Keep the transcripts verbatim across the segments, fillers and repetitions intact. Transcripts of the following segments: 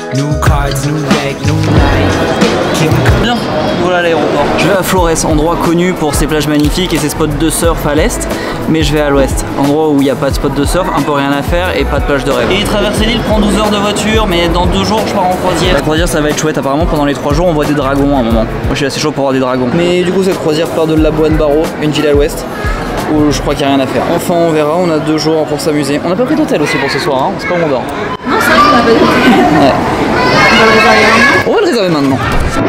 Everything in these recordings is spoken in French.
New cards, new deck, new night. Bien, voilà l'aéroport. Je vais à Flores, endroit connu pour ses plages magnifiques et ses spots de surf à l'est, mais je vais à l'ouest, endroit où il n'y a pas de spot de surf, un peu rien à faire et pas de plage de rêve. Et traverser l'île prend douze heures de voiture, mais dans deux jours je pars en croisière. La croisière ça va être chouette, apparemment pendant les trois jours on voit des dragons à un moment. Moi je suis assez chaud pour voir des dragons. Mais du coup cette croisière part de Labuan Bajo, une ville à l'ouest, où je crois qu'il n'y a rien à faire. Enfin on verra, on a deux jours pour s'amuser. On n'a pas pris d'hôtel aussi pour ce soir, hein, c'est pas où on dort. Non c'est vrai qu'on a pas d'hôtel. Ouais. On va le réserver maintenant. On va le réserver maintenant.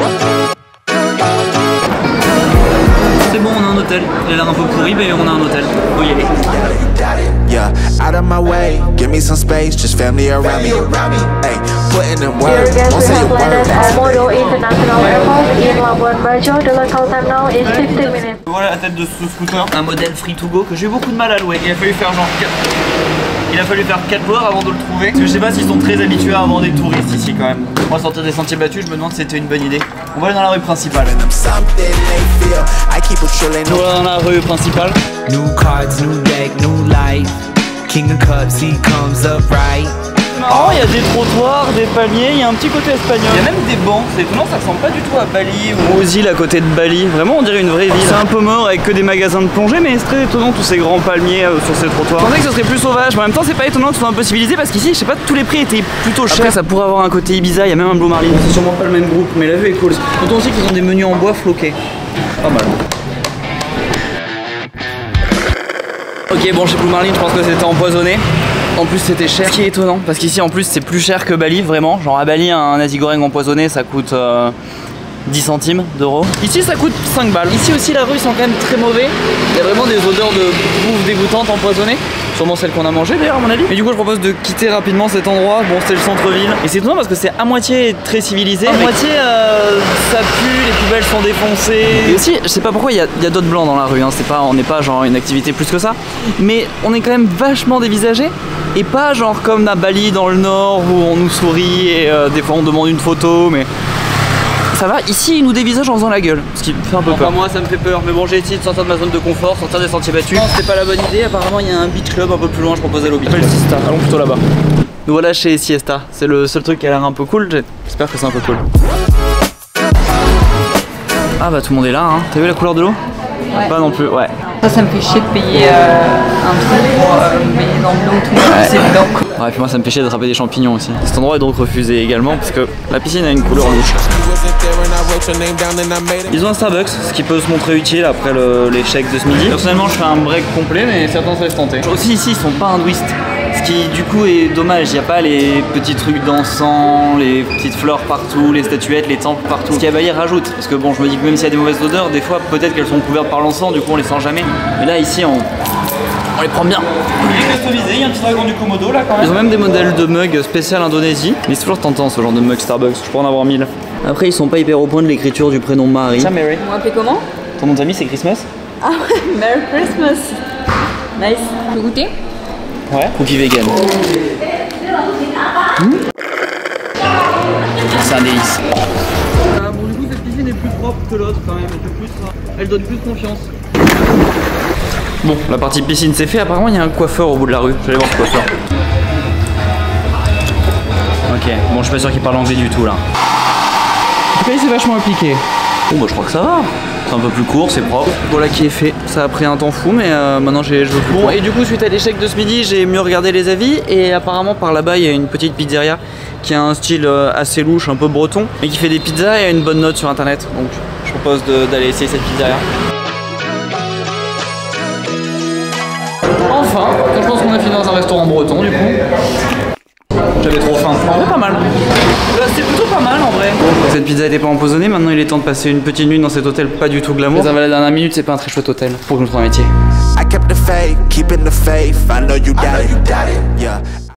C'est bon, on a un hôtel. Il a l'air un peu pourri, mais on a un hôtel. Faut y aller. Yeah, out of my way, give me some space, just family around me. Hey, putting in work, won't say a word. Komodo International Airport in Labuan Bajo. The local time now is fifteen minutes. Voilà la tête de ce scooter. Un modèle free to go que j'ai eu beaucoup de mal à louer. Il a fallu faire genre quatre... Il a fallu faire quatre heures avant de le trouver. Parce que je sais pas s'ils sont très habitués à avoir des touristes ici quand même. Moi sortir des sentiers battus, je me demande si c'était une bonne idée. On va aller dans la rue principale. Voilà dans la rue principale. New cards, new deck, new life. King of cups, he comes up right. Oh, il y a des trottoirs, des palmiers, il y a un petit côté espagnol. Il y a même des bancs, c'est étonnant, ça ressemble pas du tout à Bali ou aux îles à côté de Bali. Vraiment, on dirait une vraie ville. C'est un peu mort avec que des magasins de plongée, mais c'est très étonnant tous ces grands palmiers euh, sur ces trottoirs. Je pensais que ce serait plus sauvage, mais en même temps, c'est pas étonnant que ce soit un peu civilisé parce qu'ici, je sais pas, tous les prix étaient plutôt chers. Après, ça pourrait avoir un côté Ibiza, il y a même un Blue Marlin. C'est sûrement pas le même groupe, mais la vue est cool. D'autant aussi qu'ils ont des menus en bois floqués. Pas mal. Ok, bon, chez Blue Marlin, je pense que c'était empoisonné. En plus c'était cher, ce qui est étonnant parce qu'ici en plus c'est plus cher que Bali vraiment. Genre à Bali un nasi goreng empoisonné ça coûte euh, dix centimes d'euros. Ici ça coûte cinq balles. Ici aussi la rue sent quand même très mauvais. Il y a vraiment des odeurs de bouffe dégoûtante empoisonnée. Sûrement celle qu'on a mangée d'ailleurs à mon avis. Mais du coup je propose de quitter rapidement cet endroit. Bon c'est le centre-ville. Et c'est étonnant parce que c'est à moitié très civilisé. À moitié euh, ça pue, les poubelles sont défoncées. Et aussi je sais pas pourquoi il y a, a d'autres blancs dans la rue. Hein. C'est pas, on n'est pas genre une activité plus que ça. Mais on est quand même vachement dévisagé. Et pas genre comme à Bali dans le nord où on nous sourit et euh, des fois on demande une photo mais ça va, ici ils nous dévisagent en faisant la gueule, ce qui fait un peu enfin, peur. Moi ça me fait peur, mais bon j'ai essayé de sortir de ma zone de confort, sortir des sentiers battus. Non c'était pas la bonne idée, apparemment il y a un beach club un peu plus loin, je proposais l'Obi. S'appelle Siesta, allons plutôt là-bas. Nous voilà chez Siesta, c'est le seul truc qui a l'air un peu cool, j'espère que c'est un peu cool. Ah bah tout le monde est là, hein. T'as vu la couleur de l'eau? Ouais. Pas non plus, ouais. Ça, ça me fait chier de payer euh, un truc pour euh, baigner dans de l'eau, tout le monde, c'est dedans. Ouais, et puis moi ça me fait chier d'attraper des champignons aussi. Cet endroit est donc refusé également parce que la piscine a une couleur louche. Ils ont un Starbucks, ce qui peut se montrer utile après l'échec de ce midi. Personnellement je fais un break complet mais certains se laissent tenter. Aussi ici ils sont pas hindouistes. Ce qui du coup est dommage, il n'y a pas les petits trucs d'encens, les petites fleurs partout, les statuettes, les temples partout. Ce qui à Bali rajoute, parce que bon je me dis que même s'il y a des mauvaises odeurs, des fois peut-être qu'elles sont couvertes par l'encens, du coup on les sent jamais. Mais là ici on, on les prend bien. Il est customisé, il y a un petit dragon du Komodo là quand même. Ils ont même des modèles de mugs spécial Indonésie, mais c'est toujours tentant ce genre de mug Starbucks, je pourrais en avoir mille. Après ils sont pas hyper au point de l'écriture du prénom Marie. Ça Mary. On m'appelle comment? Ton nom de famille c'est Christmas? Ah ouais, Merry Christmas. Nice. Tu veux goûter? Ouais. Cookie vegan. Mmh. C'est un délice. Euh, bon du coup cette piscine est plus propre que l'autre quand même. Plus, elle donne plus de confiance. Bon, la partie piscine c'est fait. Apparemment il y a un coiffeur au bout de la rue. Je vais aller voir ce coiffeur. Ok. Bon je suis pas sûr qu'il parle anglais du tout là. En tout cas il s'est vachement appliqué. Bon bah je crois que ça va. C'est un peu plus court, c'est propre. Voilà qui est fait. Ça a pris un temps fou, mais euh, maintenant j'ai les cheveux plus. Bon, et du coup, suite à l'échec de ce midi, j'ai mieux regardé les avis. Et apparemment, par là-bas, il y a une petite pizzeria qui a un style euh, assez louche, un peu breton, mais qui fait des pizzas et a une bonne note sur internet. Donc, je propose d'aller essayer cette pizzeria. Enfin, je pense qu'on a fini dans un restaurant breton, du coup. J'avais trop faim. En vrai, pas mal. Là, c'était plutôt pas mal en vrai. Cette pizza n'était pas empoisonnée. Maintenant, il est temps de passer une petite nuit dans cet hôtel pas du tout glamour. Les la dernière minute, c'est pas un très chouette hôtel pour que je me trouve un métier.